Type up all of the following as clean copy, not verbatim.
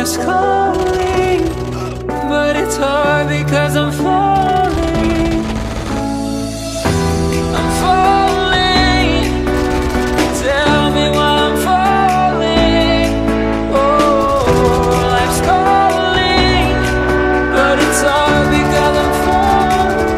life's calling, but it's hard because I'm falling. I'm falling. Tell me why I'm falling. Oh, life's calling, but it's hard because I'm falling.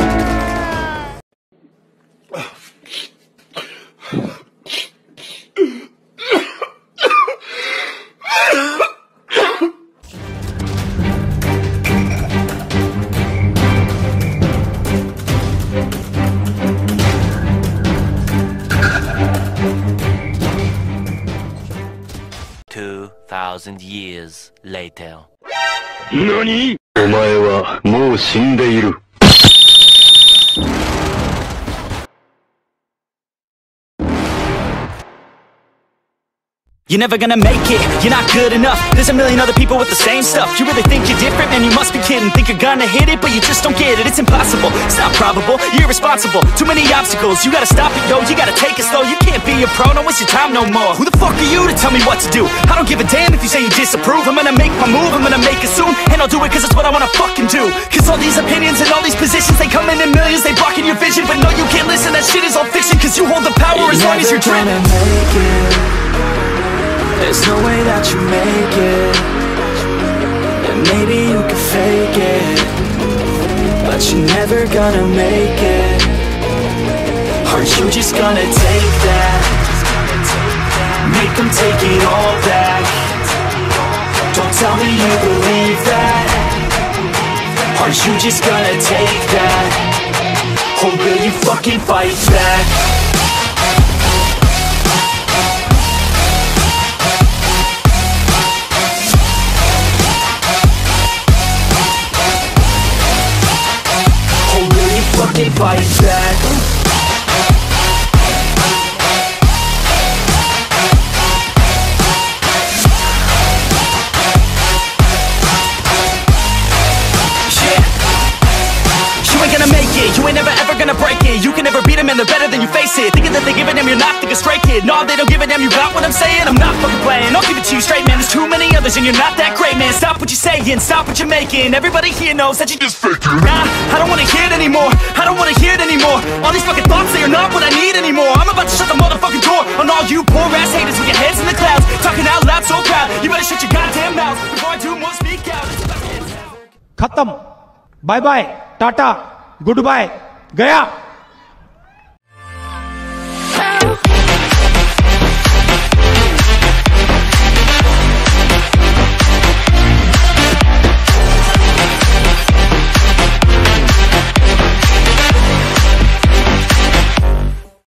Years later. 何？お前はもう死んでいる。 You're never gonna make it, you're not good enough. There's a million other people with the same stuff. You really think you're different? Man, you must be kidding. Think you're gonna hit it, but you just don't get it. It's impossible, it's not probable, you're irresponsible. Too many obstacles, you gotta stop it, yo. You gotta take it slow, you can't be a pro. Don't waste your time no more. Who the fuck are you to tell me what to do? I don't give a damn if you say you disapprove. I'm gonna make my move, I'm gonna make it soon. And I'll do it cause it's what I wanna fucking do. Cause all these opinions and all these positions, they come in millions, they blocking your vision. But no, you can't listen, that shit is all fiction. Cause you hold the power as long as you're dreaming. There's no way that you make it, and maybe you can fake it, but you're never gonna make it. Aren't you just gonna take that? Make them take it all back. Don't tell me you believe that. Aren't you just gonna take that? Or will you fucking fight back? Fucking fight back. You ain't never ever gonna break it. You can never beat them and they're better than you face it. Thinking that they give a damn, you're not thinking straight, kid. No, they don't give a damn, you got what I'm saying? I'm not fucking playing, I'll give it to you straight, man. There's too many others and you're not that great, man. Stop what you're saying, stop what you're making. Everybody here knows that you just faking. Nah, I don't wanna hear it anymore, I don't wanna hear it anymore. All these fucking thoughts, they are not what I need anymore. I'm about to shut the motherfucking door on all you poor ass haters with your heads in the clouds, talking out loud so proud. You better shut your goddamn mouth before I do more, speak out. खत्म, bye bye, tata, goodbye, गया।